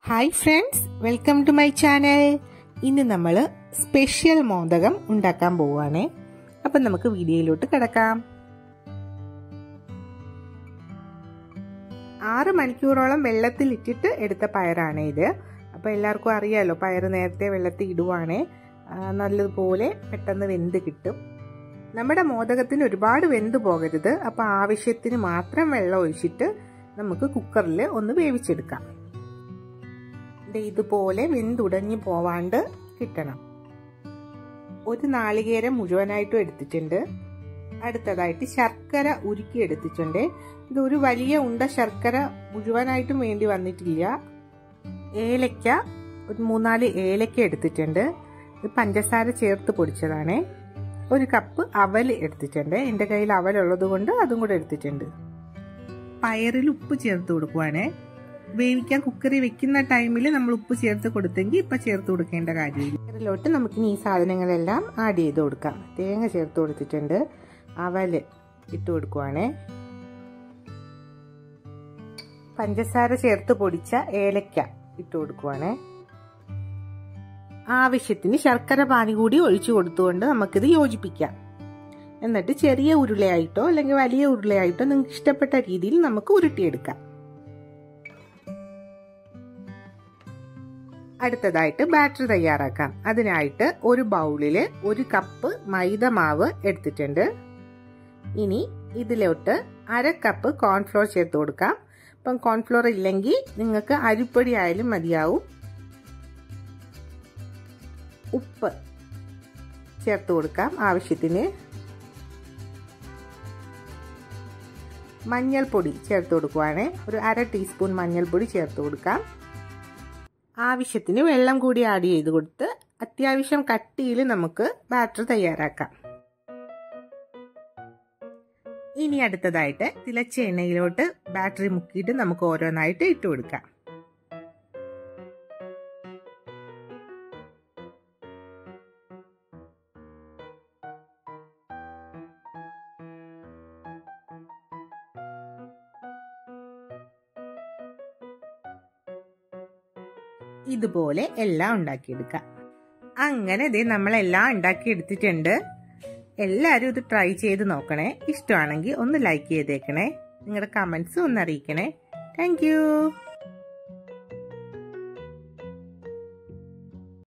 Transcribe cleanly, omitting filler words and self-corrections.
Hi friends, welcome to my channel. ഇന്ന് നമ്മൾ special മോദകം ഉണ്ടാക്കാൻ പോവുകയാണ്. അപ്പം നമുക്ക് വീഡിയോയിലോട്ട് കിടക്കാം. 6 മണിക്കൂറോളം വെള്ളത്തിൽ ഇട്ടിട്ട് എടുത്ത പയറാണ് ഇത്. അപ്പോൾ എല്ലാവർക്കും അറിയാമല്ലോ, പയർ നേരത്തെ വെള്ളത്തിൽ ഇടുവാണേ നല്ലതുപോലെ പെട്ടെന്ന് വെന്ത് കിട്ടും. നമ്മുടെ മോദകത്തിന് ഒരുപാട് വെന്ത് പോകരുത്. അപ്പോൾ ആവശ്യത്തിന് മാത്രം വെള്ളം ഒഴിച്ചിട്ട് നമുക്ക് കുക്കറിൽ ഒന്ന് വേവിച്ചെടുക്കാം. ഇതുപോലെ വെന്തുടഞ്ഞു പോവാണ്ട് കിട്ടണം. ഒരു നാളികേരം മുഴുവനായിട്ടും എടുത്തിട്ടുണ്ട്. അടുത്തതായിട്ട് ശർക്കര ഉരുക്കി എടുത്തിട്ടുണ്ട്. ഇതൊരു വലിയ ഉണ്ട ശർക്കര മുഴുവനായിട്ടും വേണ്ടി വന്നിട്ടില്ല. ഏലക്ക, ഒരു 3-4 ഏലക്ക എടുത്തിട്ടുണ്ട്. ഇത് പഞ്ചസാര ചേർത്ത് പൊടിച്ചതാണ്. 1 കപ്പ് അവൽ എടുത്തിട്ടുണ്ട്. എൻ്റെ കയ്യിൽ അവലുള്ളത് കൊണ്ട് അതും കൂടെ എടുത്തിട്ടുണ്ട്. പയറിൽ ഉപ്പ് ചേർത്ത് കൊടുക്കുവാണ്. വേവിക്കാൻ കുക്കറിൽ വെക്കുന്ന ടൈമിൽ നമ്മൾ ഉപ്പ് ചേർത്ത് കൊടുത്തെങ്കിൽ ഇപ്പം ചേർത്ത് കൊടുക്കേണ്ട കാര്യമില്ല. പയറിലോട്ട് നമുക്കിനി ഈ സാധനങ്ങളെല്ലാം ആഡ് ചെയ്ത് കൊടുക്കാം. തേങ്ങ ചേർത്ത് കൊടുത്തിട്ടുണ്ട്. അവല് ഇട്ട് കൊടുക്കുവാണ്. പഞ്ചസാര ചേർത്ത് പൊടിച്ച ഏലക്ക ഇട്ട് കൊടുക്കുവാണ്. ആവശ്യത്തിന് ശർക്കര പാനി കൂടി ഒഴിച്ചു കൊടുത്തുകൊണ്ട് നമുക്കിത് യോജിപ്പിക്കാം. എന്നിട്ട് ചെറിയ ഉരുളയായിട്ടോ അല്ലെങ്കിൽ വലിയ ഉരുളയായിട്ടോ നിങ്ങൾക്ക് ഇഷ്ടപ്പെട്ട രീതിയിൽ നമുക്ക് ഉരുട്ടിയെടുക്കാം. അടുത്തതായിട്ട് ബാറ്റർ തയ്യാറാക്കാം. അതിനായിട്ട് ഒരു ബൗളിൽ 1 കപ്പ് മൈദ മാവ് എടുത്തിട്ടുണ്ട്. ഇനി ഇതിലോട്ട് 1/2 കപ്പ് കോൺഫ്ലോർ ചേർത്ത് കൊടുക്കാം. ഇപ്പം കോൺഫ്ലോർ ഇല്ലെങ്കിൽ നിങ്ങൾക്ക് അരിപ്പൊടി ആയാലും മതിയാവും. ഉപ്പ് ചേർത്ത് കൊടുക്കാം ആവശ്യത്തിന്. മഞ്ഞൾപ്പൊടി ചേർത്ത് കൊടുക്കുവാണ്. ഒരു 1/2 ടീസ്പൂൺ മഞ്ഞൾപ്പൊടി ചേർത്ത് കൊടുക്കാം. ആവശ്യത്തിന് വെള്ളം കൂടി ആഡ് ചെയ്ത് കൊടുത്ത് അത്യാവശ്യം കട്ടിയിൽ നമുക്ക് ബാറ്റർ തയ്യാറാക്കാം. ഇനി അടുത്തതായിട്ട് തിളച്ച എണ്ണയിലോട്ട് ബാറ്ററി മുക്കിയിട്ട് നമുക്ക് ഓരോന്നായിട്ട് ഇട്ട് കൊടുക്കാം. ഇതുപോലെ എല്ലാം ഉണ്ടാക്കിയെടുക്കാം. അങ്ങനെ ദേ നമ്മളെല്ലാം ഉണ്ടാക്കിയെടുത്തിട്ടുണ്ട്. എല്ലാവരും ഇത് ട്രൈ ചെയ്ത് നോക്കണേ. ഇഷ്ടമാണെങ്കിൽ ഒന്ന് ലൈക്ക് ചെയ്തേക്കണേ. നിങ്ങളുടെ കമൻസ് ഒന്ന് അറിയിക്കണേ. താങ്ക്